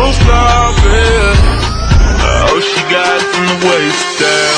stop it. Oh, she got it from the waist down.